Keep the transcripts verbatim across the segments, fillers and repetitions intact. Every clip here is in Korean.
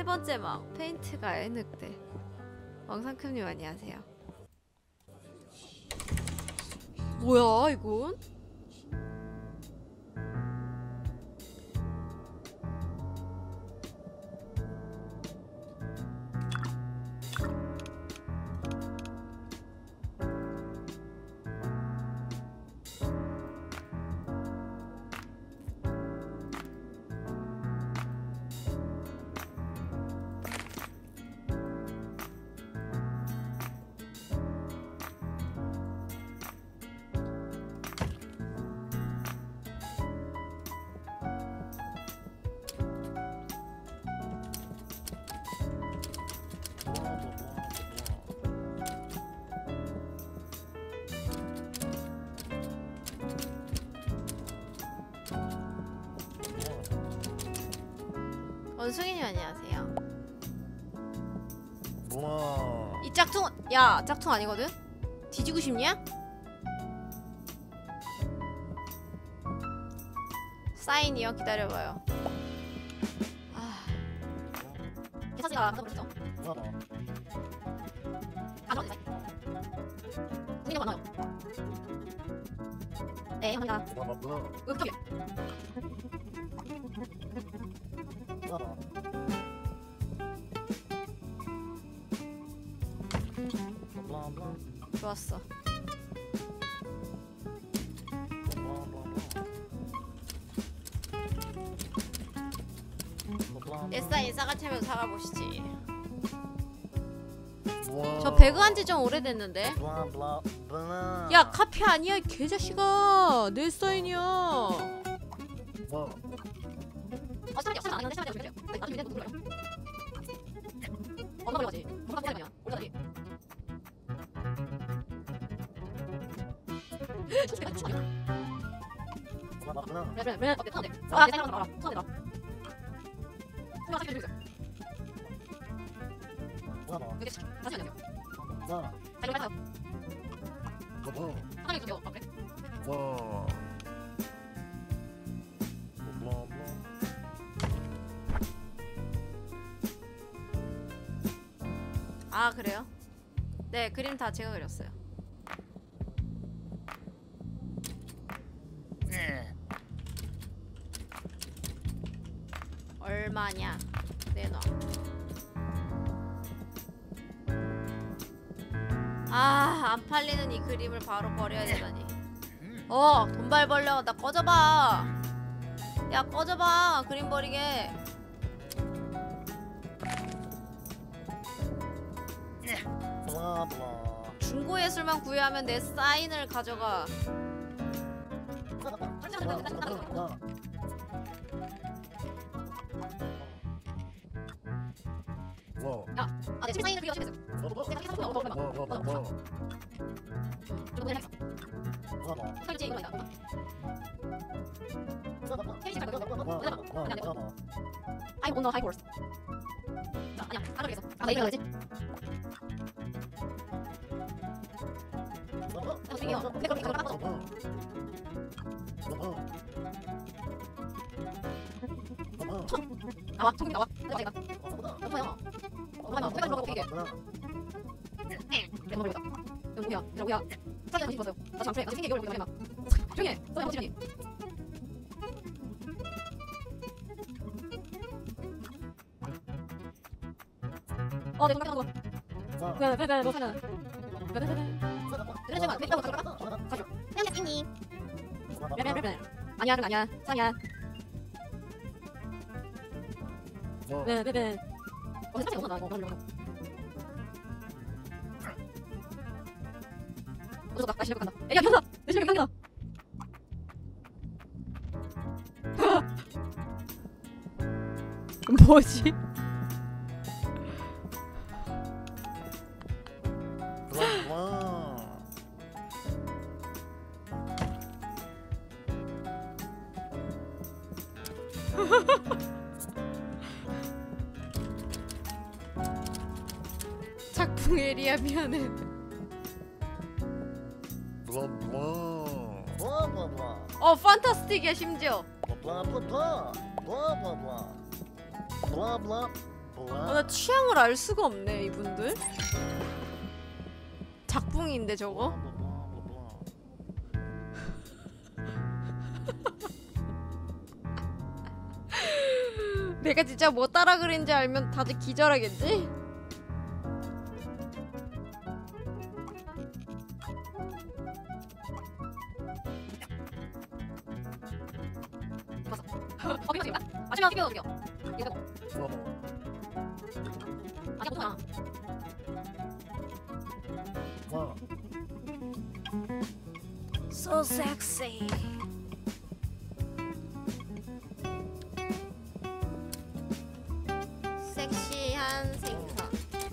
세 번째 막 페인트가 늑대. 왕상큼님 안녕하세요. 뭐야 이건? 원숭이님 안녕하세요. 우와. 이 짝퉁 야 짝퉁 아니거든? 뒤지고 싶냐? 사인이요? 기다려봐요. 아 개사지가 가져보시죠. 가져오세요. 분위기 많아요. 네 감사합니다. 으 좋았어. 에싸 인싸가 채면 사가보시지. 저 배그 한지 좀 오래됐는데. 야 카페 아니야 이 개자식아. 내 사인이야. 뭐? 어 사람이 없어서 안 하는데 사람이 없어요. 나도 미래도 몰라요. 엄마 걸려가지. 엄마 걸려가지야. 올라가지. 그래 그래 그래 어때 터네. 아 내가 나가 터네 나. 그냥 사실 들고 있어. 이게 다시 안 돼요. 잘 맞아요. 하나님 주세요. 아 그래? 와. 아 그래요? 네 그림 다 제가 그렸어요. 얼마냐? 내놔. 아, 안 팔리는 이 그림을 바로 버려야 되다니. 어, 돈발 벌려. 나 꺼져봐. 야, 꺼져봐. 그림 버리게. 중고예술만 구애하면 내 사인을 가져가. 야, 아, 내 사인을 빌려 주세요. 내가 사인 사고 얻어 얻어 얻어 얻어. 좀 내가 했어. 설지 이거 아니다. 캐리 잘 가져. 그냥 I own a high horse. 자, 아니야. 안 그러겠어. 아, 내가 그러지. 아, 저기요. 근데 그렇게 그걸 까먹어. 나와, 총기 나와. 내가 내가. 뭐야? 뭐야? 내가 들어가고 이게. 네. 내가 먹으려다. 여기 뭐야? 여기야. 사진 다시 봤어요. 나 잠시만. 나 생기 이걸 보자 해봐. 조용히 해. 너네 한번 어, 내 손가락 하는 거. 왜, 왜, 왜, 뭐 사는? 왜, 왜, 왜, 왜. 그래, 잠깐만. 내 이거 가져가. 가져. 그냥 내 왜, 왜, 왜, 왜. 아니야, 그건 아니야. 상이야. 왜, 왜, 왜. 어, 사진 없나? 어, 그러려고. 어서 가. 나 실력 간다. 야, 간다. 내 실력 간다. 뭐지? 작품 에리야 미안해. 어 판타스틱이야 심지어. 블라블라 블라블라 블라블라 아, 나 취향을 알 수가 없네 이분들. 작붕인데 저거? 내가 진짜 뭐 따라 그린지 알면 다들 기절하겠지? 어, 이거 지금 아침에 튀겨 튀겨. 이거 와. 아니야 보통아. 와. So sexy. 섹시한 생선.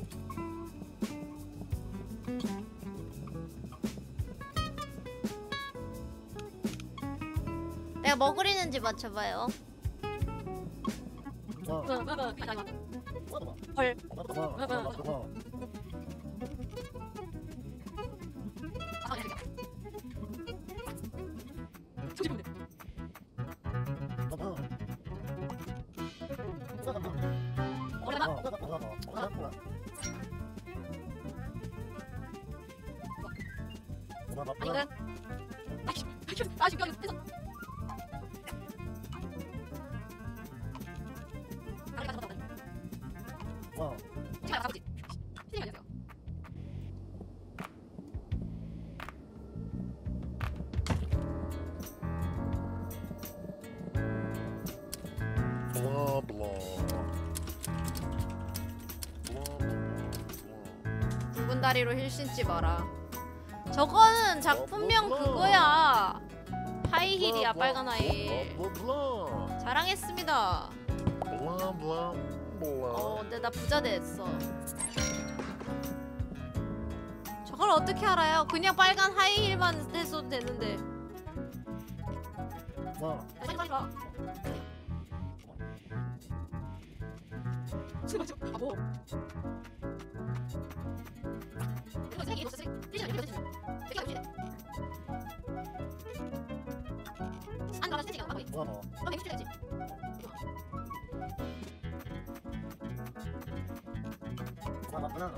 내가 뭐 그리는지 맞춰봐요. 와. 아니 아니. 헐. 와. 와. 아 아니 아니. 조심해. 오래마. 아니거든. 아이씨. 아이씨 여기 있어. 다리 가져갔다. 와. 제가 나가보지. 시즌이 아니었어요. 블라 블라. 붉은 다리로 힐 신지 마라. 저거는 작품명 그거야. 하이힐이야, 빨간 하이힐. 블라. 자랑했습니다. 블라 블라 블라. 어, 근데 나 부자 됐어. 저걸 어떻게 알아요? 그냥 빨간 하이힐만 했어도 되는데. 와. 빨리 빨리 와. 지금 지금 아 뭐? 이거 생기 이거 생기. 시즌 이거 시즌. 이거 시즌. 안 가면 시즌이야. 막고. 와. 그럼 이거 시즌이지. 와. 와.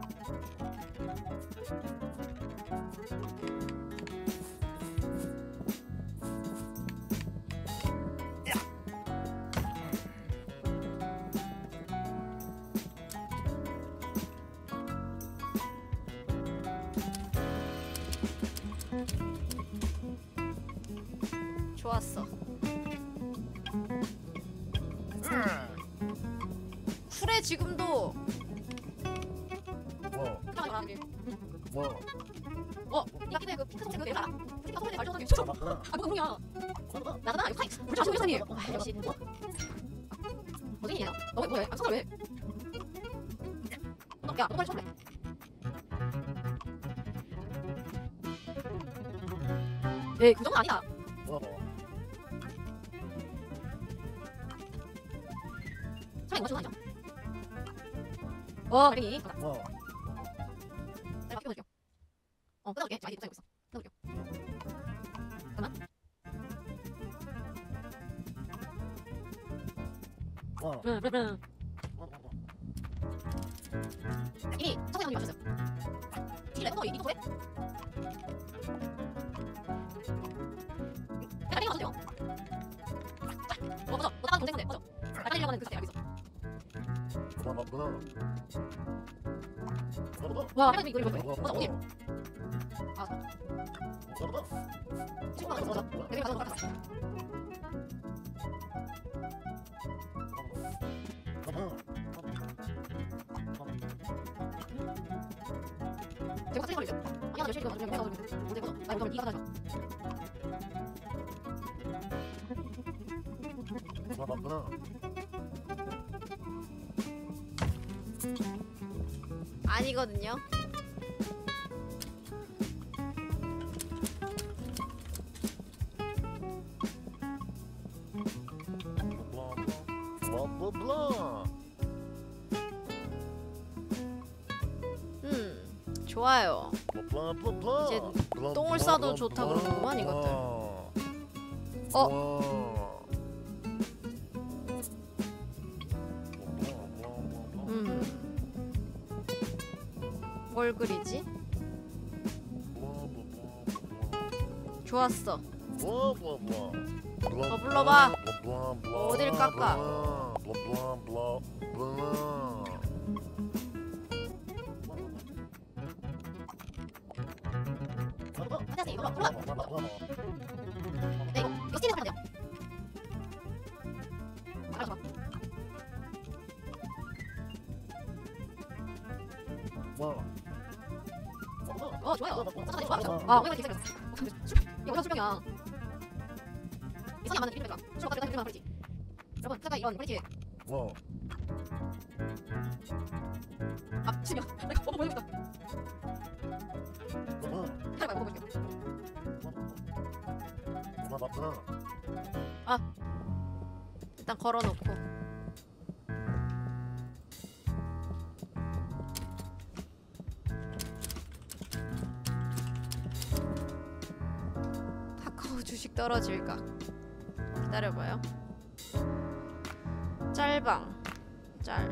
좋았어. 쿨해 지금도. 와. 잠깐만 봐. 와. 어, 야 근데 그 핑크 색그 내가 알아. 핑크 소리 말 정도게 진짜. 와. 아 뭐가 그러냐? 나잖아. 이거 사이. 우리 자식 회사님. 아 역시. 어디냐? 너 뭐해? 아 손을 왜? 너, 야, 너 빨리 쳐래. 에이, 그 정도 아니다. 와. 사장님 맞춘 거 아니야? 와, 그래. 와. 내가 끼워줄게요. 어, 끊어줄게. 지금 아이디 못 있어. 끊어줄게요. 잠깐만. 와. 응, 응, 응. 이미 청소년이 맞췄어요. 뒤에 랩터 이거 왜? 내가 땡겨 맞췄대요. 어, 맞아. 너 다른 동생인데, 맞아. 알까리려고 하는 그 스타일 알고 있어. 와. 맞구나. 와, 할머니 이거 이거 이거. 맞아, 어디? 아, 친구가 맞아, 맞아. 내가 맞아, 맞아. 제가 같이 걸리죠. 아니야, 열심히 이거 맞으면 내가 걸리는데. 어디 거죠? 나 이거 이가 가자. 와. 맞구나. 아니거든요. 블라 블라 블라. 음, 좋아요. 블라 블라 블라. 이제 블라, 똥을 블라, 싸도 블라, 좋다 블라. 그러는구만, 이것들. 와. 어? 와. 블라, 블라, 블라. 뭘 그리지? 좋았어. 더 불러봐. 어딜 깎아? 안녕하세요. 이거 불러. 네, 이거 이거 스팀에서 하면 돼요. 알아서 봐. 어 좋아요. 사장님 좋아. 아 오늘 굉장히 잘했어. 이거 어떤 술병이야. 이상이 안 맞는 이름이니까 술 먹다 이름만 버리지. 여러분 제가 이런 버리지. 아 술병. 내가 먹어 보여줬다. 기다려봐요 먹어 볼게요. 일단 걸어놓고. 카카오 주식 떨어질까? 기다려봐요. 짤방 짤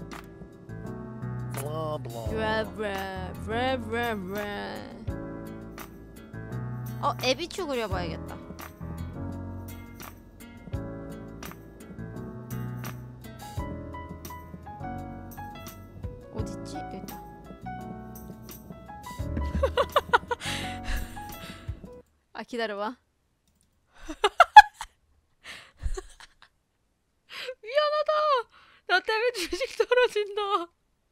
브레브레브레브레브레 어 에비추 그려봐야겠다. 어딨지? 여기다. 아 기다려봐. 미안하다. 나 때문에 주식 떨어진다.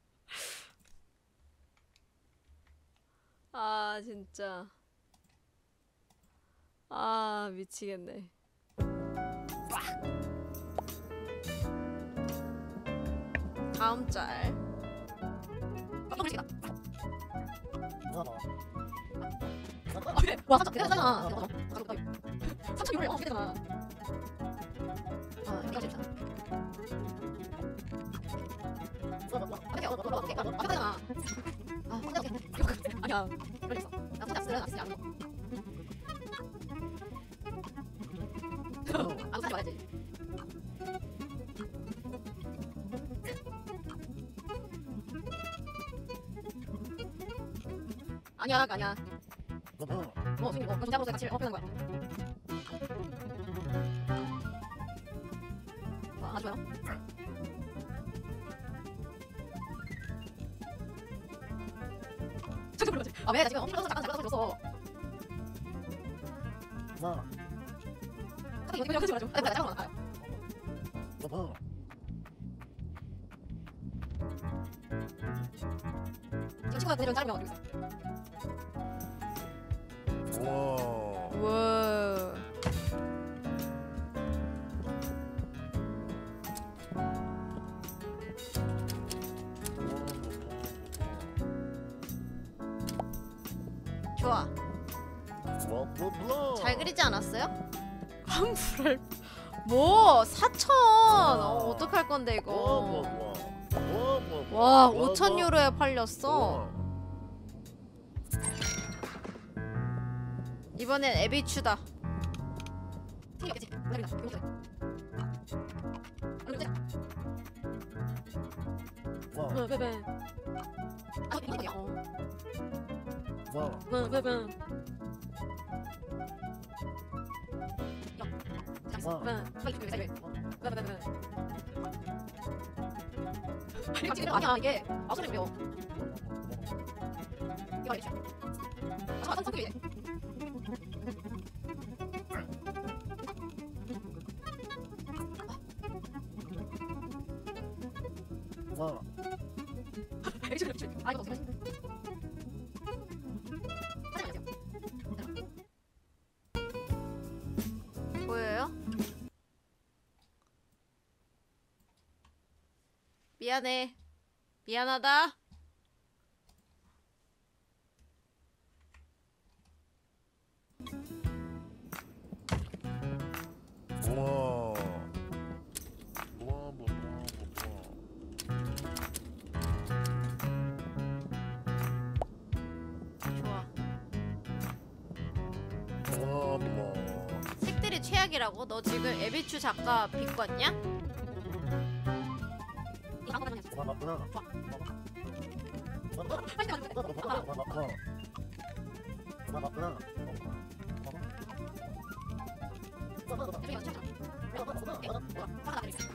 아 진짜. 아 미치겠네. 다음 짤. 깜짝 놀라시겠다. 아 그래. 와 삼천 대단하잖아. 삼천육을 어떻게 되잖아. 아 이거 진짜. 어떻게 어떻게 어떻게 어떻게 되잖아. 아 어떻게 어떻게 아니야. 그랬어. 나 혼자 쓰는 안 쓰지 않는 거. 아무 사지 말아야지. 아니야 아니야. 뭐 선생님 뭐 존재함으로서 같이 어 표현한 거야. 아 좋아요. 저도 그러지. 아왜 나 지금 엄청 잠깐 잠깐 들었어. 이거 이거 하지 말아줘. 아니 잠깐만. 아. 지금 친구가 보내준 짧은 영화 있어. 와. 좋아. 잘 그리지 않았어요? 환불할 뭐 사천. 어, 어떡할 건데 이거. 와 오천 유로에 팔렸어. 이번엔 에비추다. 팅이 없겠지. 오늘이다. 기분 좋네. 얼른 떼자. 왜왜왜? 아 이거 이거야. 왜왜왜? 왜? 빨리 좀 왜? 왜? 왜? 왜? 이거 지금 아니야 이게 아 소리 왜요? 이거 알겠죠? 아 잠깐 성격이 왜? 아 이거 어떻게 하지? 보여요? 미안해. 미안하다. 좋아. 색들이 최악이라고? 너 지금 에비추 작가 비꿨냐? 팔십 대 맞는데. 아, 전화 받구나. 여기 와서 참. 오케이. 화가 나겠어.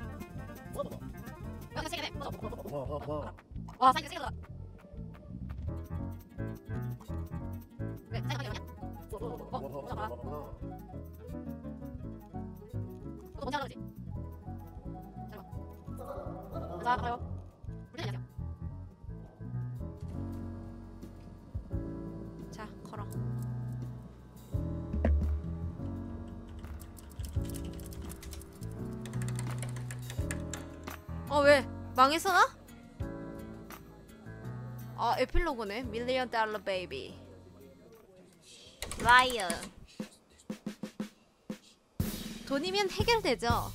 여기 세게 돼. 맞아. 와, 사이즈 세게 들어가. 왜? 사이즈 많이 들어가냐? 어, 보자 봐라. 너 먼저 하라 그러지? 잘 봐. 자, 가요. 우리 안녕하세요. 자, 걸어. 어, 왜? 망했어 나? 아, 에필로그네. 밀리언 달러 베이비. 라이언. 돈이면 해결되죠.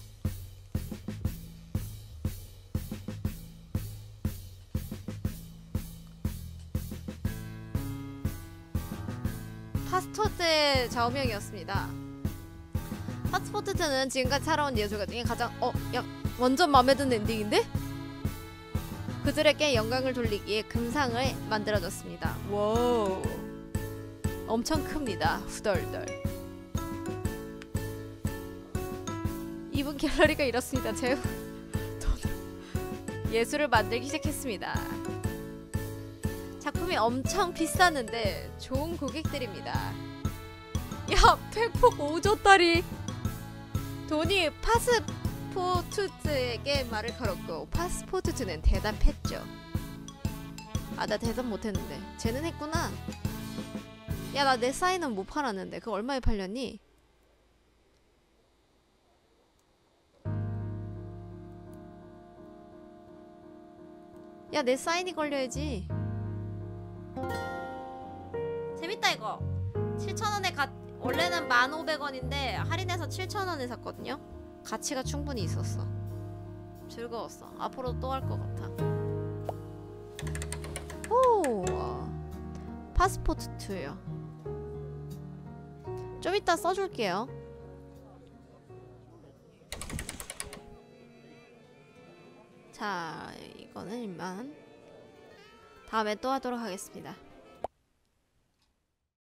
파스포트의 좌우명이었습니다. 파스포트는 지금까지 살아온 예술가 중에 가장 어? 야 완전 마음에 드는 엔딩인데? 그들에게 영광을 돌리기에 금상을 만들어줬습니다. 와우 엄청 큽니다. 후덜덜. 이분 갤러리가 이렇습니다. 제 돈으로 예술을 만들기 시작했습니다. 작품이 엄청 비쌌는데 좋은 고객들입니다. 야 팩폭 오조다리. 돈이 파스포트에게 말을 걸었고 파스포트는 대답했죠. 아 나 대답 못했는데 쟤는 했구나. 야 나 내 사인은 못 팔았는데 그거 얼마에 팔렸니? 야 내 사인이 걸려야지. 재밌다 이거. 칠천 원에 가 원래는 만 오백 원인데 할인해서 칠천 원에 샀거든요. 가치가 충분히 있었어. 즐거웠어. 앞으로 또 할 것 같아. 오, 파스포트 투요. 좀 이따 써줄게요. 자, 이거는 이만. 다음에 또 하도록 하겠습니다.